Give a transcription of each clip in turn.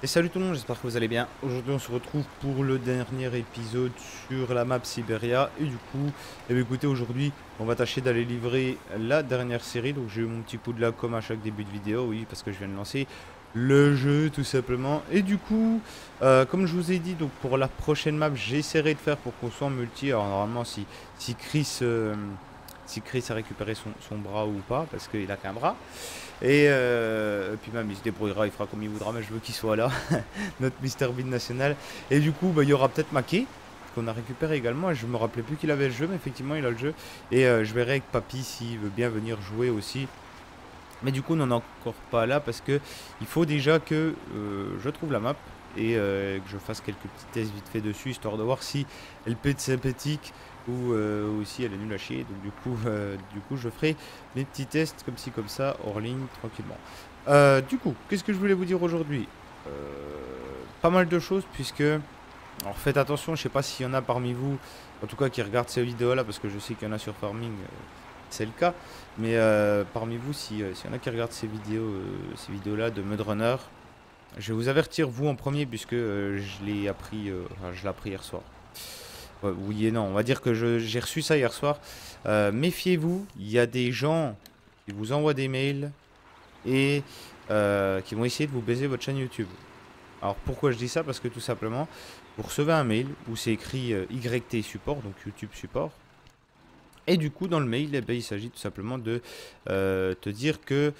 Et salut tout le monde, j'espère que vous allez bien. Aujourd'hui on se retrouve pour le dernier épisode sur la map Siberia. Et du coup, eh bien, écoutez, aujourd'hui on va tâcher d'aller livrer la dernière série. Donc j'ai eu mon petit coup de la com à chaque début de vidéo, oui, parce que je viens de lancer le jeu tout simplement. Et du coup, comme je vous ai dit, donc pour la prochaine map, j'essaierai de faire pour qu'on soit en multi. Alors normalement si Chris... si Chris a récupéré son bras ou pas, parce qu'il a qu'un bras. Puis même il se débrouillera, il fera comme il voudra, mais je veux qu'il soit là, notre Mister Bean national. Et du coup, bah, il y aura peut-être Maquet, qu'on a récupéré également. Je me rappelais plus qu'il avait le jeu, mais effectivement il a le jeu. Et je verrai avec Papy s'il veut bien venir jouer aussi. Mais du coup, on n'en est encore pas là parce que il faut déjà que je trouve la map et que je fasse quelques petits tests vite fait dessus, histoire de voir si elle peut être sympathique ou si elle est nulle à chier. Donc du coup, je ferai mes petits tests comme ci comme ça hors ligne tranquillement. Du coup, qu'est-ce que je voulais vous dire aujourd'hui? Euh, Pas mal de choses puisque alors faites attention, je sais pas s'il y en a parmi vous, en tout cas qui regardent ces vidéos là parce que je sais qu'il y en a sur Farming, c'est le cas. Mais parmi vous, s'il y en a qui regardent ces vidéos là de Mud Runner, je vais vous avertir vous en premier puisque je l'ai appris, enfin, je l'ai appris hier soir. Ouais, oui et non, on va dire que j'ai reçu ça hier soir. Méfiez-vous, il y a des gens qui vous envoient des mails et qui vont essayer de vous baiser votre chaîne YouTube. Alors pourquoi je dis ça? Parce que tout simplement, vous recevez un mail où c'est écrit YT support, donc YouTube support. Et du coup, dans le mail, eh ben, il s'agit tout simplement de te dire que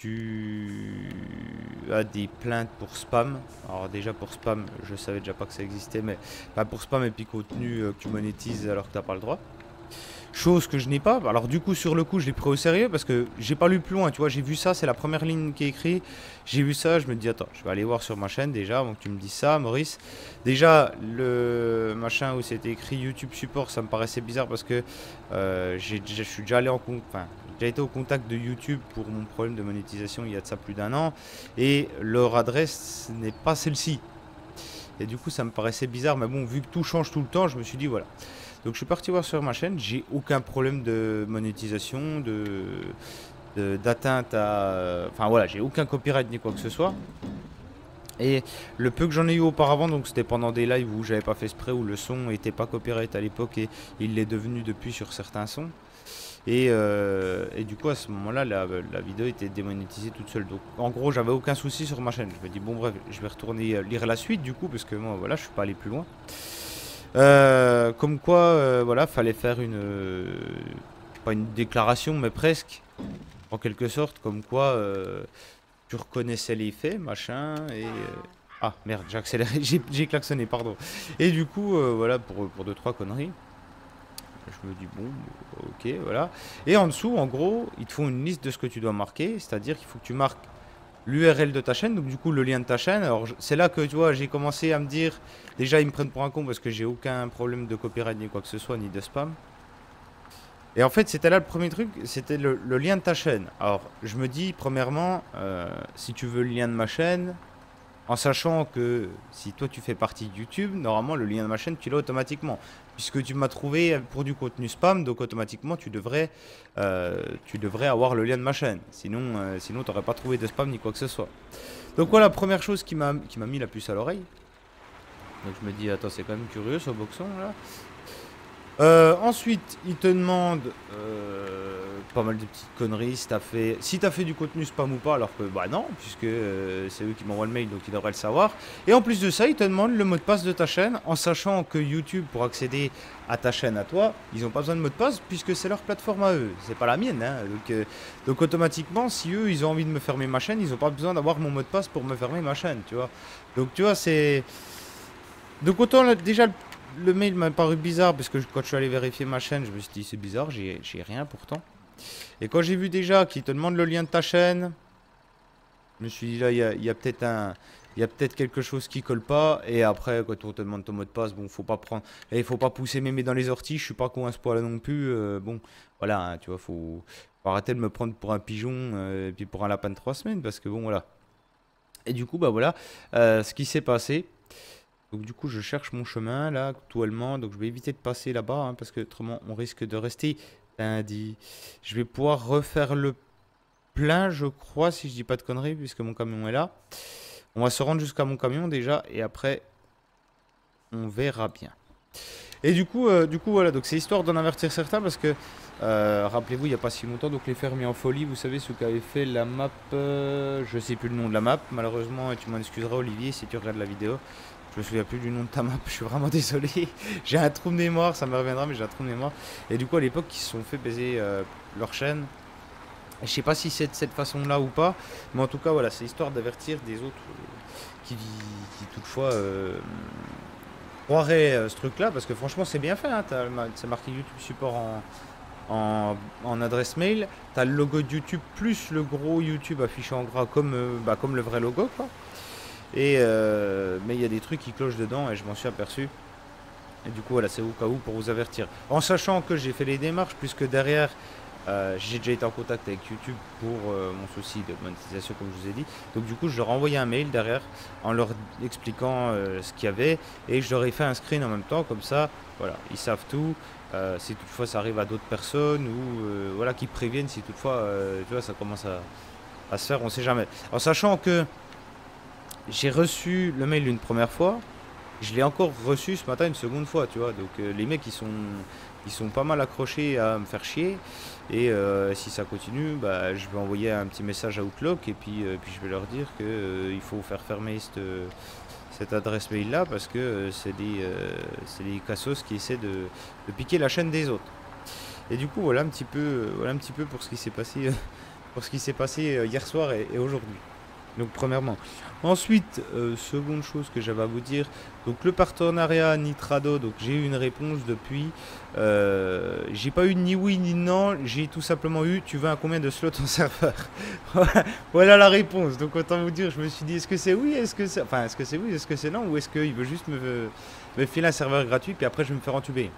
tu as des plaintes pour spam. Alors déjà pour spam, je savais déjà pas que ça existait, mais pas pour spam et puis contenu que tu monétises alors que tu n'as pas le droit. Chose que je n'ai pas. Alors du coup sur le coup je l'ai pris au sérieux parce que j'ai pas lu plus loin, tu vois, j'ai vu ça, c'est la première ligne qui est écrite. J'ai vu ça, je me dis attends, je vais aller voir sur ma chaîne déjà avant que tu me dises ça, Maurice. Déjà le machin où c'était écrit YouTube support, ça me paraissait bizarre parce que je suis déjà allé enfin, j'ai déjà été au contact de YouTube pour mon problème de monétisation il y a de ça plus d'un an et leur adresse n'est pas celle-ci. Et du coup ça me paraissait bizarre, mais bon vu que tout change tout le temps, je me suis dit voilà. Donc je suis parti voir sur ma chaîne, j'ai aucun problème de monétisation, d'atteinte à... Enfin voilà, j'ai aucun copyright ni quoi que ce soit. Et le peu que j'en ai eu auparavant, donc c'était pendant des lives où j'avais pas fait exprès, où le son était pas copyright à l'époque et il l'est devenu depuis sur certains sons. Et du coup à ce moment-là, la vidéo était démonétisée toute seule. Donc en gros, j'avais aucun souci sur ma chaîne. Je me dis bon bref, je vais retourner lire la suite du coup, parce que moi voilà, je suis pas allé plus loin. Comme quoi, voilà, fallait faire pas une déclaration, mais presque, en quelque sorte, comme quoi tu reconnaissais les faits, machin, ah merde, j'ai accéléré, j'ai klaxonné, pardon. Et du coup, voilà, pour deux, trois conneries. Je me dis, bon, ok, voilà. Et en dessous, en gros, ils te font une liste de ce que tu dois marquer, c'est-à-dire qu'il faut que tu marques l'URL de ta chaîne, donc du coup le lien de ta chaîne. Alors c'est là que tu vois, j'ai commencé à me dire, déjà ils me prennent pour un con parce que j'ai aucun problème de copyright ni quoi que ce soit, ni de spam. Et en fait c'était là le premier truc, c'était le lien de ta chaîne. Alors je me dis, premièrement, si tu veux le lien de ma chaîne, en sachant que si toi tu fais partie de YouTube, normalement le lien de ma chaîne tu l'as automatiquement. Puisque tu m'as trouvé pour du contenu spam, donc automatiquement tu devrais avoir le lien de ma chaîne. Sinon tu n'aurais pas trouvé de spam ni quoi que ce soit. Donc voilà, première chose qui m'a mis la puce à l'oreille. Donc je me dis, attends, c'est quand même curieux ce boxon là. Ensuite, il te demande pas mal de petites conneries si t'as fait du contenu spam ou pas, alors que bah non, puisque c'est eux qui m'envoient le mail, donc ils devraient le savoir. Et en plus de ça, il te demande le mot de passe de ta chaîne, en sachant que YouTube, pour accéder à ta chaîne à toi, ils n'ont pas besoin de mot de passe, puisque c'est leur plateforme à eux, c'est pas la mienne. Hein. Donc automatiquement, si eux, ils ont envie de me fermer ma chaîne, ils n'ont pas besoin d'avoir mon mot de passe pour me fermer ma chaîne, tu vois. Donc tu vois, c'est... Donc autant déjà le mail m'a paru bizarre parce que quand je suis allé vérifier ma chaîne, je me suis dit c'est bizarre, j'ai rien pourtant. Et quand j'ai vu déjà qu'il te demande le lien de ta chaîne, je me suis dit là il y a peut-être quelque chose qui colle pas. Et après quand on te demande ton mot de passe, bon faut pas prendre, et il faut pas pousser mémé dans les orties. Je suis pas con à ce point-là non plus. Bon voilà, hein, tu vois, faut arrêter de me prendre pour un pigeon et puis pour un lapin de 3 semaines parce que bon voilà. Et du coup bah voilà ce qui s'est passé. Donc du coup, je cherche mon chemin là actuellement. Donc je vais éviter de passer là-bas hein, parce que autrement on risque de rester lundi. Je vais pouvoir refaire le plein, je crois, si je dis pas de conneries, puisque mon camion est là. On va se rendre jusqu'à mon camion déjà et après on verra bien. Et du coup voilà, donc c'est histoire d'en avertir certains parce que rappelez-vous, il n'y a pas si longtemps, donc les fermiers en folie, vous savez, ceux qui avaient fait la map, je sais plus le nom de la map, malheureusement, et tu m'en excuseras Olivier si tu regardes la vidéo. Je me souviens plus du nom de ta map, je suis vraiment désolé. J'ai un trou de mémoire, ça me reviendra, mais j'ai un trou de mémoire. Et du coup, à l'époque, ils se sont fait baiser leur chaîne. Je sais pas si c'est de cette façon-là ou pas, mais en tout cas, voilà, c'est histoire d'avertir des autres qui toutefois croiraient ce truc-là, parce que franchement, c'est bien fait, hein, c'est marqué YouTube Support en adresse mail. T'as le logo de YouTube plus le gros YouTube affiché en gras comme le vrai logo, quoi. Et mais il y a des trucs qui clochent dedans et je m'en suis aperçu. Et du coup, voilà, c'est au cas où pour vous avertir. En sachant que j'ai fait les démarches, puisque derrière, j'ai déjà été en contact avec YouTube pour mon souci de monétisation, comme je vous ai dit. Donc, du coup, je leur ai envoyé un mail derrière en leur expliquant ce qu'il y avait. Et je leur ai fait un screen en même temps, comme ça, voilà, ils savent tout. Si toutefois ça arrive à d'autres personnes ou voilà, qui préviennent si toutefois tu vois, ça commence à se faire, on sait jamais. En sachant que j'ai reçu le mail une première fois. Je l'ai encore reçu ce matin une seconde fois, tu vois. Donc les mecs, ils sont pas mal accrochés à me faire chier. Et si ça continue, bah, je vais envoyer un petit message à Outlook et puis je vais leur dire que il faut faire fermer cette adresse mail là parce que c'est des cassos qui essaient de piquer la chaîne des autres. Et du coup, voilà un petit peu pour ce qui s'est passé, pour ce qui s'est passé hier soir et aujourd'hui. Donc premièrement. Ensuite, seconde chose que j'avais à vous dire, donc le partenariat Nitrado, donc j'ai eu une réponse depuis. J'ai pas eu ni oui ni non, j'ai tout simplement eu tu veux un combien de slots en serveur. Voilà la réponse. Donc autant vous dire, je me suis dit est-ce que c'est oui, est-ce que c'est oui, est-ce que c'est non, ou est-ce qu'il veut juste me filer un serveur gratuit puis après je vais me faire entuber.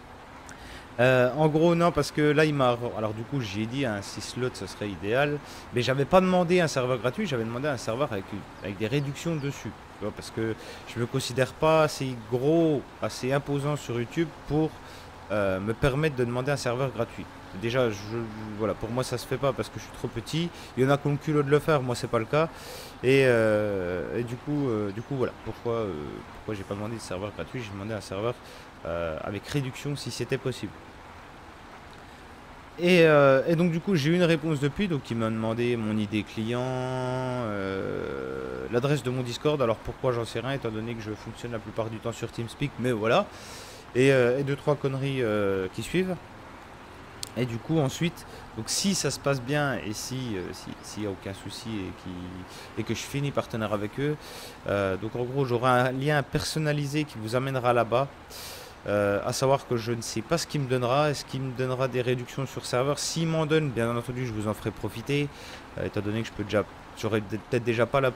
En gros, non, parce que là, il m'a. Alors, du coup, j'ai dit un 6 slots, ce serait idéal. Mais j'avais pas demandé un serveur gratuit, j'avais demandé un serveur avec des réductions dessus. Tu vois, parce que je me considère pas assez gros, assez imposant sur YouTube pour me permettre de demander un serveur gratuit. Déjà, voilà, pour moi, ça se fait pas parce que je suis trop petit. Il y en a qui ont le culot de le faire, moi, c'est pas le cas. Et du coup, voilà. Pourquoi j'ai pas demandé de serveur gratuit, j'ai demandé un serveur avec réduction si c'était possible. Et donc du coup j'ai eu une réponse depuis, donc il m'a demandé mon ID client, l'adresse de mon Discord, alors pourquoi j'en sais rien étant donné que je fonctionne la plupart du temps sur TeamSpeak, mais voilà, et deux trois conneries qui suivent. Et du coup ensuite, donc si ça se passe bien et s'il n'y a aucun souci et que je finis partenaire avec eux, donc en gros j'aurai un lien personnalisé qui vous amènera là-bas. À savoir que je ne sais pas ce qu'il me donnera. Est-ce qu'il me donnera des réductions sur serveur? S'il m'en donne, bien entendu, je vous en ferai profiter. Étant donné que j'aurais peut-être déjà pas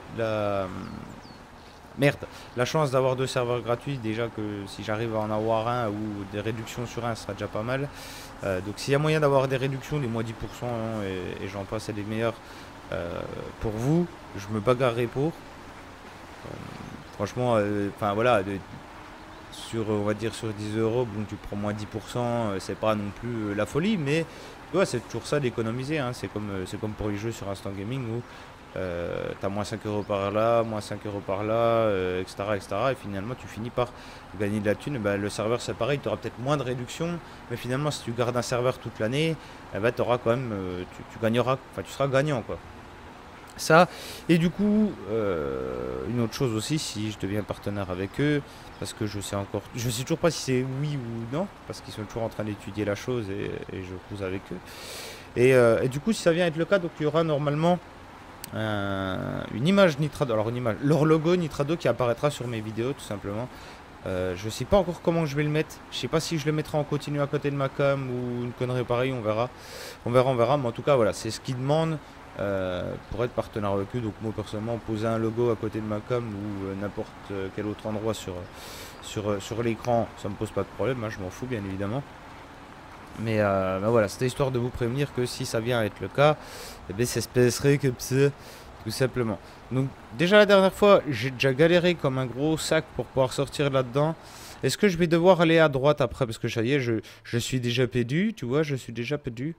merde, la chance d'avoir deux serveurs gratuits. Déjà que si j'arrive à en avoir un ou des réductions sur un, ce sera déjà pas mal. Donc s'il y a moyen d'avoir des réductions, des moins 10% hein, et j'en passe à des meilleurs pour vous, je me bagarrerai pour. Franchement, enfin voilà. On va dire sur 10 euros, bon, tu prends moins 10%, c'est pas non plus la folie, mais ouais, c'est toujours ça d'économiser. Hein. C'est comme pour les jeux sur Instant Gaming où t'as moins 5 euros par là, moins 5 euros par là, etc., etc. Et finalement, tu finis par gagner de la thune. Bah, le serveur, c'est pareil, tu auras peut-être moins de réduction, mais finalement, si tu gardes un serveur toute l'année, eh ben, t'auras quand même, tu gagneras, enfin, tu seras gagnant, quoi. Ça, et du coup, une autre chose aussi, si je deviens partenaire avec eux, parce que je sais toujours pas si c'est oui ou non, parce qu'ils sont toujours en train d'étudier la chose et je cause avec eux. Et du coup, si ça vient être le cas, donc il y aura normalement une image Nitrado, alors une image, leur logo Nitrado qui apparaîtra sur mes vidéos tout simplement. Je sais pas encore comment je vais le mettre. Je sais pas si je le mettrai en continu à côté de ma cam ou une connerie pareille, on verra. On verra, mais en tout cas, voilà, c'est ce qu'ils demandent. Pour être partenaire avec eux, donc moi personnellement poser un logo à côté de ma cam ou n'importe quel autre endroit sur l'écran, ça me pose pas de problème, hein, je m'en fous bien évidemment. Mais voilà, c'était histoire de vous prévenir que si ça vient à être le cas, eh bien, ça se passerait comme ça, tout simplement. Donc déjà la dernière fois, j'ai déjà galéré comme un gros sac pour pouvoir sortir là-dedans. Est-ce que je vais devoir aller à droite après? Parce que ça y est, je suis déjà perdu, tu vois, je suis déjà perdu.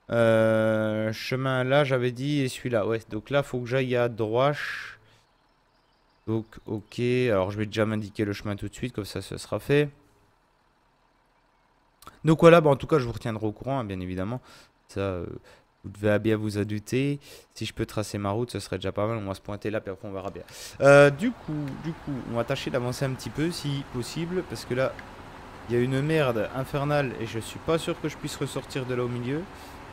Chemin là, j'avais dit, et celui-là. Ouais, donc là, faut que j'aille à droite. Donc, ok. Alors, je vais déjà m'indiquer le chemin tout de suite, comme ça, ce sera fait. Donc voilà, bah, en tout cas, je vous retiendrai au courant, hein, bien évidemment. Ça, vous devez bien vous en douter. Si je peux tracer ma route, ce serait déjà pas mal. On va se pointer là, puis après, on verra bien. Du coup, on va tâcher d'avancer un petit peu, si possible, parce que là, il y a une merde infernale et je suis pas sûr que je puisse ressortir de là au milieu.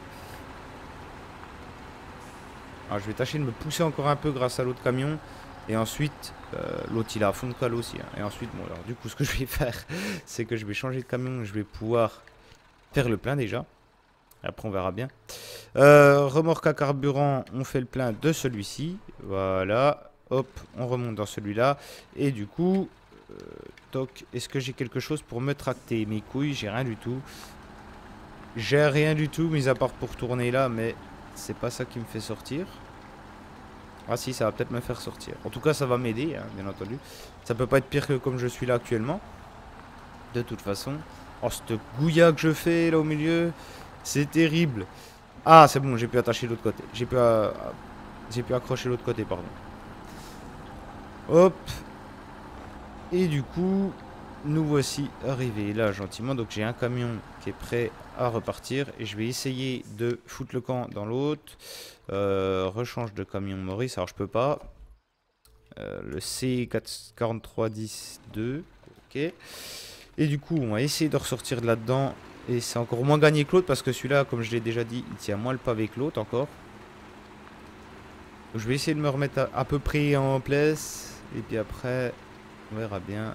Alors, je vais tâcher de me pousser encore un peu grâce à l'autre camion. Et ensuite, l'autre il est à fond de cale aussi, hein. Et ensuite, bon, alors du coup, ce que je vais faire, c'est que je vais changer de camion. Je vais pouvoir faire le plein déjà. Après, on verra bien. Remorque à carburant, on fait le plein de celui-ci. Voilà. Hop, on remonte dans celui-là. Et du coup, toc, est-ce que j'ai quelque chose pour me tracter? Mes couilles, j'ai rien du tout. J'ai rien du tout, mis à part pour tourner là, mais c'est pas ça qui me fait sortir. Ah si, ça va peut-être me faire sortir. En tout cas, ça va m'aider, hein, bien entendu. Ça peut pas être pire que comme je suis là actuellement. De toute façon. Oh, cette gouilla que je fais là au milieu, c'est terrible. Ah, c'est bon, j'ai pu attacher l'autre côté. J'ai pu accrocher l'autre côté, pardon. Hop. Et du coup, nous voici arrivés là gentiment. Donc j'ai un camion qui est prêt à repartir. Et je vais essayer de foutre le camp dans l'autre. Rechange de camion Maurice. Alors je peux pas. Le C4310-2. Ok. Et du coup, on va essayer de ressortir de là-dedans. Et c'est encore moins gagné que l'autre parce que celui-là, comme je l'ai déjà dit, il tient moins le pavé que l'autre encore. Donc je vais essayer de me remettre à peu près en place. Et puis après, on verra bien.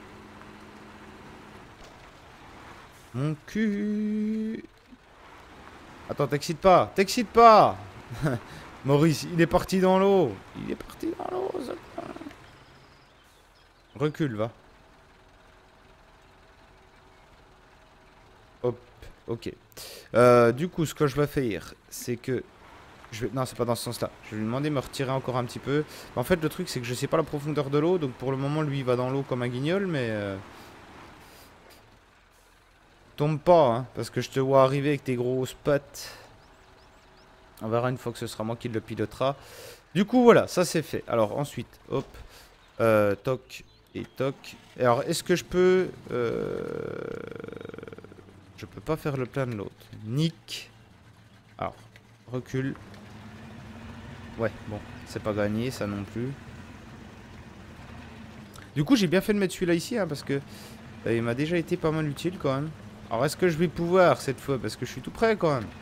Mon cul. Attends, t'excites pas. T'excites pas. Maurice, il est parti dans l'eau. Il est parti dans l'eau. Recule, va. Hop, ok. Du coup, ce que je vais faire, c'est que... Non, c'est pas dans ce sens-là. Je vais lui demander de me retirer encore un petit peu. En fait, le truc, c'est que je sais pas la profondeur de l'eau. Donc, pour le moment, lui, il va dans l'eau comme un guignol. Mais... tombe pas, hein. Parce que je te vois arriver avec tes grosses pattes. On verra une fois que ce sera moi qui le pilotera. Du coup, voilà, ça c'est fait. Alors, ensuite, hop. Toc et toc. Alors, est-ce que je peux... Je peux pas faire le plein de l'autre. Nick. Alors, recule. Ouais, bon, c'est pas gagné, ça non plus. Du coup, j'ai bien fait de mettre celui-là ici, hein, parce que il m'a déjà été pas mal utile quand même. Alors, est-ce que je vais pouvoir cette fois? Parce que je suis tout prêt quand même.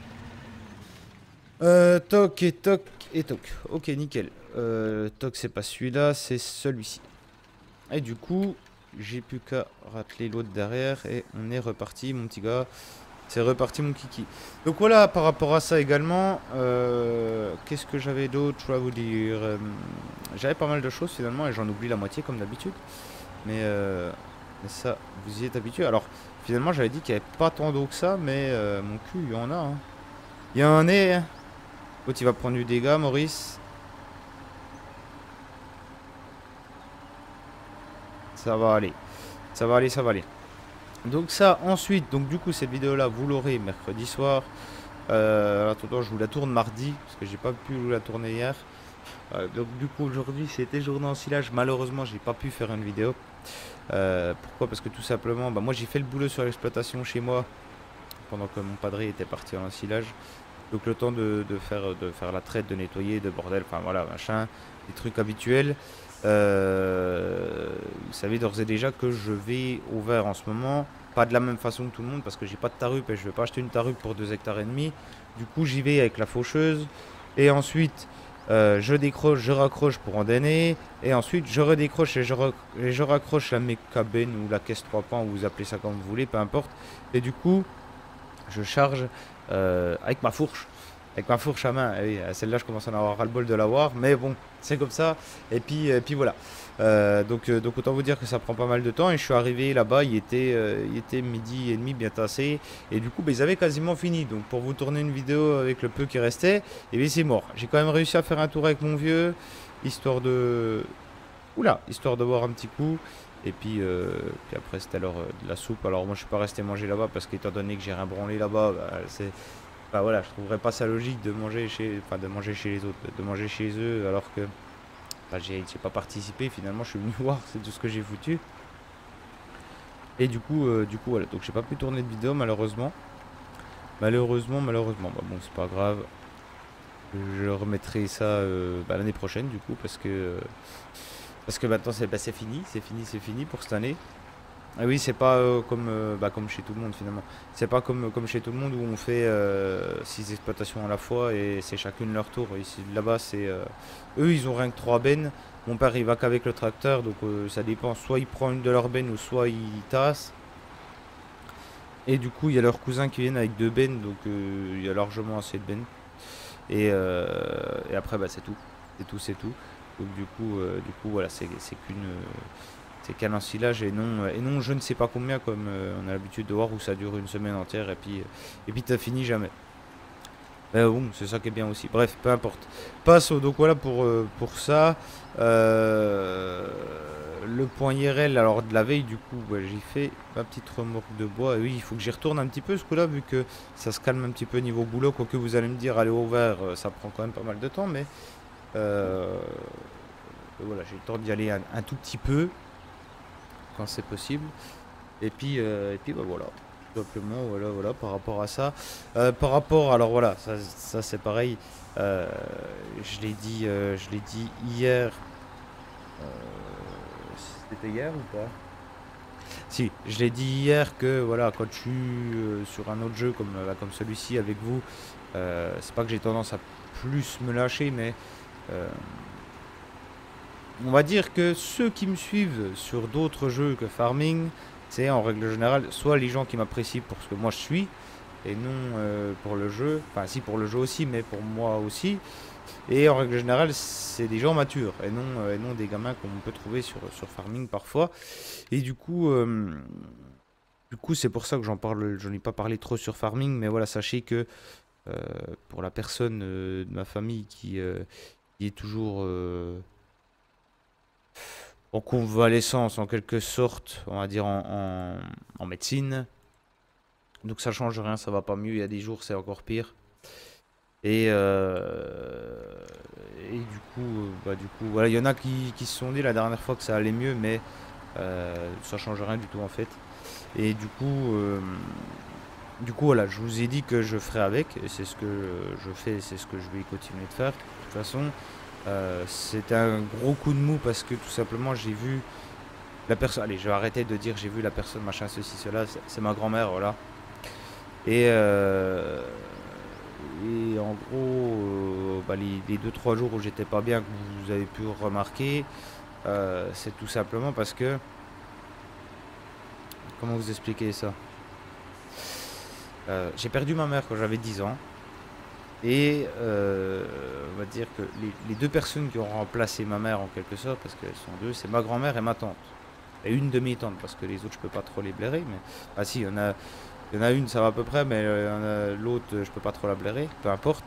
Toc et toc et toc. Ok, nickel. Toc, c'est pas celui-là, c'est celui-ci. Et du coup, j'ai plus qu'à racler l'autre derrière et on est reparti, mon petit gars. C'est reparti, mon kiki. Donc voilà, par rapport à ça également, qu'est-ce que j'avais d'autre à vous dire? J'avais pas mal de choses finalement et j'en oublie la moitié comme d'habitude. Mais ça, vous y êtes habitué. Alors, finalement, j'avais dit qu'il n'y avait pas tant d'eau que ça, mais mon cul, il y en a. Hein. Il y en a, hein. L'autre, il va prendre du dégât, Maurice. Ça va aller. Ça va aller, ça va aller. Donc ça, ensuite, donc du coup, cette vidéo-là, vous l'aurez mercredi soir. Attends, je vous la tourne mardi, parce que j'ai pas pu vous la tourner hier. Donc du coup, aujourd'hui, c'était journée ensilage. Malheureusement, j'ai pas pu faire une vidéo. Pourquoi? Parce que tout simplement, bah, moi, j'ai fait le boulot sur l'exploitation chez moi, pendant que mon padré était parti en ensilage. Donc le temps de faire la traite, de nettoyer, de bordel, enfin voilà, machin, des trucs habituels. Vous savez d'ores et déjà que je vais au vert en ce moment, pas de la même façon que tout le monde parce que j'ai pas de tarup et je vais pas acheter une tarup pour 2,5 hectares. Du coup j'y vais avec la faucheuse et ensuite je décroche, je raccroche pour endainer et ensuite je redécroche et je raccroche la mécabène ou la caisse 3 pans, ou vous appelez ça comme vous voulez, peu importe. Et du coup je charge avec ma fourche. Avec ma fourche à main. Et oui, celle-là, je commence à en avoir ras-le-bol de l'avoir. Mais bon, c'est comme ça. Et puis voilà. Donc autant vous dire que ça prend pas mal de temps. Et je suis arrivé là-bas, il était midi et demi bien tassé. Et du coup, bah, ils avaient quasiment fini. Donc pour vous tourner une vidéo avec le peu qui restait, et bien c'est mort. J'ai quand même réussi à faire un tour avec mon vieux. Histoire de... Oula, histoire de boire un petit coup. Et puis après c'était l'heure de la soupe. Alors moi je suis pas resté manger là-bas parce qu'étant donné que j'ai rien branlé là-bas, bah, bah voilà, je trouverais pas ça logique de manger chez, enfin de manger chez les autres, de manger chez eux alors que Enfin, j'ai pas participé, finalement je suis venu voir, c'est tout ce que j'ai foutu. Et du coup voilà, donc j'ai pas pu tourner de vidéo malheureusement. Malheureusement, bah bon c'est pas grave. Je remettrai ça l'année prochaine du coup parce que maintenant c'est fini, c'est fini pour cette année. Ah oui, c'est pas comme chez tout le monde finalement. C'est pas comme chez tout le monde où on fait 6 exploitations à la fois et c'est chacune leur tour. Ici, là-bas, eux, ils ont rien que 3 bennes. Mon père, il va qu'avec le tracteur, donc ça dépend. Soit il prend une de leurs bennes ou soit il tasse. Et du coup, il y a leurs cousins qui viennent avec 2 bennes, donc il y a largement assez de bennes. Et après, bah, c'est tout. C'est tout. Donc du coup voilà, c'est qu'un ensilage et non je ne sais pas combien comme on a l'habitude de voir où ça dure une semaine entière et puis t'as fini jamais. Mais bon, c'est ça qui est bien aussi. Bref, peu importe. Passons, donc voilà pour ça. Euh, le point IRL, alors de la veille, du coup, ouais, j'ai fait ma petite remorque de bois. Et oui, il faut que j'y retourne un petit peu ce coup-là, vu que ça se calme un petit peu niveau boulot. Quoique vous allez me dire, aller au vert, ça prend quand même pas mal de temps, mais euh, voilà, j'ai le temps d'y aller un tout petit peu quand c'est possible. Et puis bah voilà, tout simplement, voilà, par rapport à ça. Par rapport, alors voilà, ça c'est pareil. euh, je l'ai dit hier. euh, C'était hier ou pas? Si, je l'ai dit hier que voilà, quand je suis sur un autre jeu comme celui-ci avec vous, c'est pas que j'ai tendance à plus me lâcher, mais euh, on va dire que ceux qui me suivent sur d'autres jeux que Farming, c'est en règle générale soit les gens qui m'apprécient pour ce que moi je suis, et non pour le jeu, enfin si pour le jeu aussi, mais pour moi aussi. Et en règle générale, c'est des gens matures, et non des gamins qu'on peut trouver sur Farming parfois. Et du coup c'est pour ça que j'en ai pas parlé trop sur Farming, mais voilà, sachez que euh, pour la personne de ma famille qui est toujours en convalescence en quelque sorte, on va dire en médecine. Donc ça change rien, ça va pas mieux. Il y a des jours c'est encore pire. Et, euh, et du coup, voilà, il y en a qui se sont dit la dernière fois que ça allait mieux, mais ça change rien du tout en fait. Et du coup voilà, je vous ai dit que je ferai avec, et c'est ce que je fais, c'est ce que je vais continuer de faire. De toute façon, c'était un gros coup de mou parce que tout simplement j'ai vu la personne. Allez, je vais arrêter de dire j'ai vu la personne, machin, ceci, cela. C'est ma grand-mère, voilà. Et, euh, et en gros, les 2-3 jours où j'étais pas bien, que vous avez pu remarquer, c'est tout simplement parce que. Comment vous expliquer ça? J'ai perdu ma mère quand j'avais 10 ans. Et on va dire que les deux personnes qui ont remplacé ma mère en quelque sorte, parce qu'elles sont deux, c'est ma grand-mère et ma tante. Et une demi-tante, parce que les autres, je peux pas trop les blairer. Mais... Ah si, il y en a une, ça va à peu près, mais l'autre, je peux pas trop la blairer, peu importe.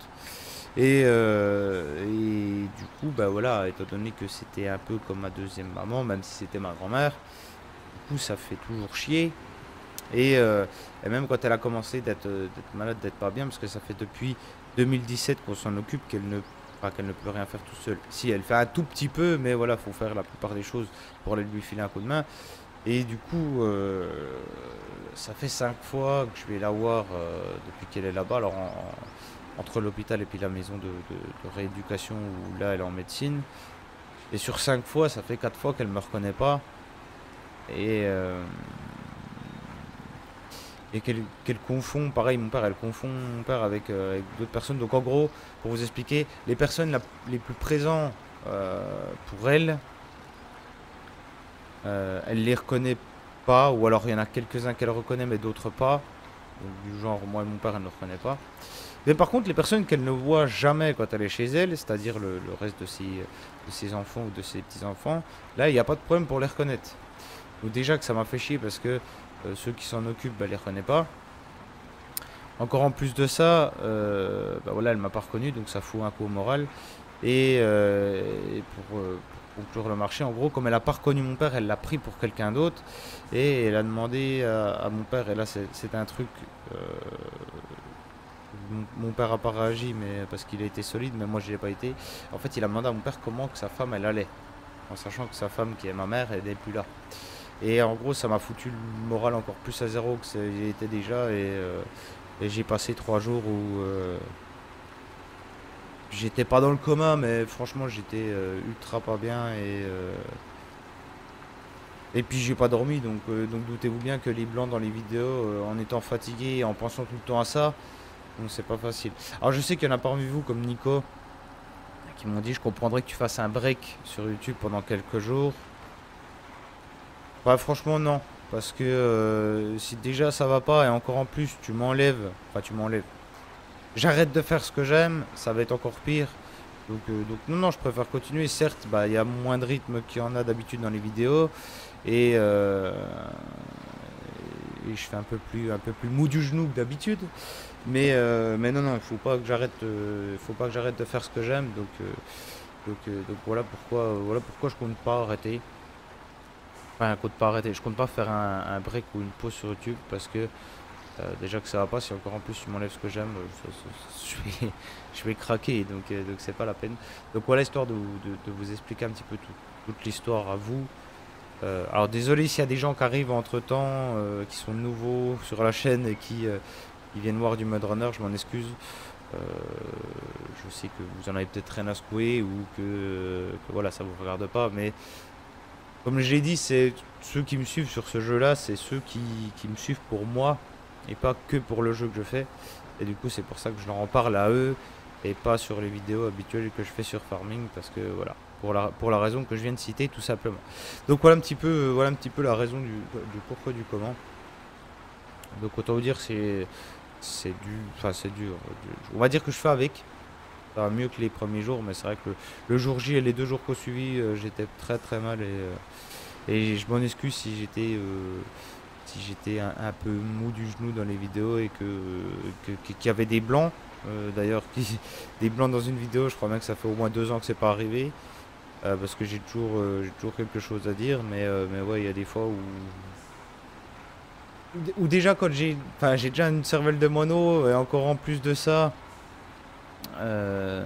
Et du coup, bah voilà, étant donné que c'était un peu comme ma deuxième maman, même si c'était ma grand-mère, du coup, ça fait toujours chier. Et, euh, et même quand elle a commencé d'être malade, d'être pas bien, parce que ça fait depuis 2017 qu'on s'en occupe, enfin, qu'elle ne peut rien faire tout seule. Si, elle fait un tout petit peu, mais voilà, faut faire la plupart des choses pour aller lui filer un coup de main. Et du coup, ça fait 5 fois que je vais la voir depuis qu'elle est là-bas. Alors, entre l'hôpital et puis la maison de rééducation où là, elle est en médecine. Et sur 5 fois, ça fait 4 fois qu'elle me reconnaît pas. Et, euh, et qu'elle confond, pareil, mon père, elle confond mon père avec d'autres personnes. Donc en gros, pour vous expliquer, les personnes les plus présentes pour elle, elle les reconnaît pas, ou alors il y en a quelques-uns qu'elle reconnaît mais d'autres pas. Donc, du genre, moi et mon père, elle ne reconnaît pas. Mais par contre, les personnes qu'elle ne voit jamais quand elle est chez elle, c'est-à-dire le reste de ses enfants ou de ses petits-enfants, là, il n'y a pas de problème pour les reconnaître. Donc déjà que ça m'a fait chier parce que ceux qui s'en occupent, bah, les reconnaissent pas. Encore en plus de ça, bah voilà, elle m'a pas reconnu, donc ça fout un coup au moral. Et pour conclure le marché, en gros, comme elle a pas reconnu mon père, elle l'a pris pour quelqu'un d'autre. Et elle a demandé à mon père, et là c'est un truc, mon père a pas réagi, mais parce qu'il a été solide, mais moi je l'ai pas été. En fait, il a demandé à mon père comment que sa femme elle allait, en sachant que sa femme, qui est ma mère, elle n'est plus là. Et en gros, ça m'a foutu le moral encore plus à zéro que j'y étais déjà. Et j'ai passé 3 jours où j'étais pas dans le coma, mais franchement, j'étais ultra pas bien. Et puis, j'ai pas dormi. Donc doutez-vous bien que les blancs dans les vidéos, en étant fatigué et en pensant tout le temps à ça, donc c'est pas facile. Alors, je sais qu'il y en a parmi vous, comme Nico, qui m'ont dit je comprendrais que tu fasses un break sur YouTube pendant quelques jours. Ouais, franchement, non. Parce que si déjà ça va pas et encore en plus tu m'enlèves, enfin tu m'enlèves, j'arrête de faire ce que j'aime, ça va être encore pire. Donc non, non, je préfère continuer. Certes, bah il y a moins de rythme qu'il y en a d'habitude dans les vidéos et, et je fais un peu plus mou du genou que d'habitude. Mais non, non, faut pas que j'arrête de faire ce que j'aime. Donc voilà pourquoi je compte pas arrêter. Enfin, je compte pas arrêter. Je compte pas faire un break ou une pause sur YouTube parce que déjà que ça va pas. Si encore en plus tu m'enlèves ce que j'aime, je vais craquer. Donc c'est pas la peine. Donc voilà, histoire de vous expliquer un petit peu toute l'histoire à vous. Alors désolé s'il y a des gens qui arrivent entre temps, qui sont nouveaux sur la chaîne et qui viennent voir du Mud Runner, je m'en excuse. Euh, je sais que vous en avez peut-être rien à secouer ou que voilà, ça vous regarde pas, mais comme je l'ai dit, c'est ceux qui me suivent sur ce jeu-là, c'est ceux qui me suivent pour moi et pas que pour le jeu que je fais. Et du coup, c'est pour ça que je leur en parle à eux et pas sur les vidéos habituelles que je fais sur Farming parce que voilà, pour la raison que je viens de citer tout simplement. Donc voilà un petit peu la raison du pourquoi du comment. Donc autant vous dire c'est dur. On va dire que je fais avec. Ça va mieux que les premiers jours, mais c'est vrai que le jour J et les 2 jours qu'on suivi, j'étais très très mal et je m'en excuse si j'étais un peu mou du genou dans les vidéos et qu'il y avait des blancs. D'ailleurs, des blancs dans une vidéo, je crois bien que ça fait au moins 2 ans que c'est pas arrivé. Parce que j'ai toujours quelque chose à dire, mais ouais, il y a des fois où déjà quand j'ai déjà une cervelle de mono, et encore en plus de ça, euh,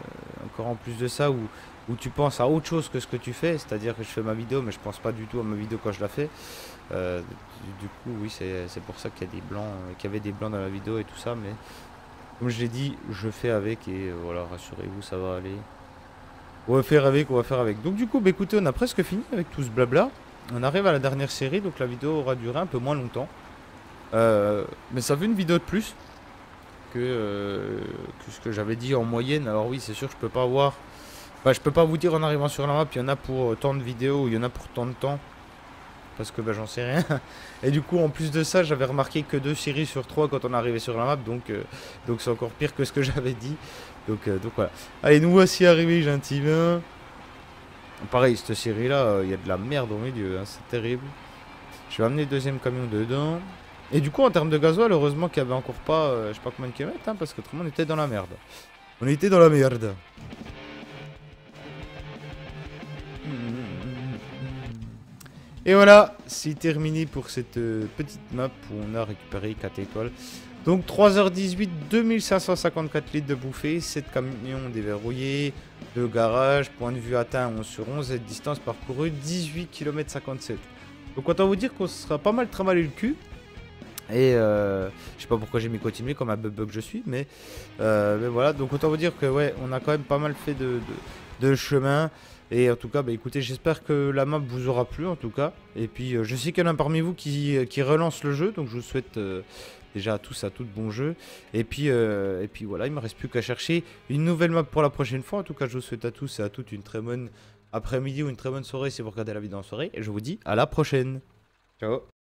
où tu penses à autre chose que ce que tu fais, c'est-à-dire que je fais ma vidéo, mais je pense pas du tout à ma vidéo quand je la fais. Du coup, oui, c'est pour ça qu'il y a des blancs, qu'il y avait des blancs dans la vidéo et tout ça, mais comme je l'ai dit, je fais avec et voilà, rassurez-vous, ça va aller. On va faire avec, on va faire avec. Donc du coup, bah, écoutez, on a presque fini avec tout ce blabla. On arrive à la dernière série, donc la vidéo aura duré un peu moins longtemps. Mais ça fait une vidéo de plus que ce que j'avais dit en moyenne. Alors oui, c'est sûr, je peux pas avoir... Bah, je peux pas vous dire en arrivant sur la map, il y en a pour tant de vidéos, il y en a pour tant de temps. Parce que bah, j'en sais rien. Et du coup, en plus de ça, j'avais remarqué que 2 séries sur 3 quand on arrivait sur la map. Donc c'est encore pire que ce que j'avais dit. Donc voilà. Allez, nous voici arrivés gentiment. Pareil, cette série-là, il y a de la merde au milieu. Hein, c'est terrible. Je vais amener le deuxième camion dedans. Et du coup, en termes de gasoil, heureusement qu'il n'y avait encore pas, je sais pas combien de kilomètres, hein, parce qu'autrement, on était dans la merde. On était dans la merde. Et voilà, c'est terminé pour cette petite map où on a récupéré 4 étoiles. Donc 3h18, 2554 litres de bouffée, 7 camions déverrouillés, 2 garages, point de vue atteint 11 sur 11 et distance parcourue 18 km 57. Donc autant vous dire qu'on sera pas mal travaillé le cul. Et je sais pas pourquoi j'ai mis continuer comme un bug que je suis, mais voilà. Donc autant vous dire que ouais, on a quand même pas mal fait de chemin. Et en tout cas, bah, écoutez, j'espère que la map vous aura plu en tout cas. Et puis je sais qu'il y en a parmi vous qui relancent le jeu, donc je vous souhaite déjà à tous, à toutes bon jeu. Et puis voilà, il me reste plus qu'à chercher une nouvelle map pour la prochaine fois. En tout cas, je vous souhaite à tous et à toutes une très bonne après-midi ou une très bonne soirée si vous regardez la vidéo en soirée. Et je vous dis à la prochaine. Ciao.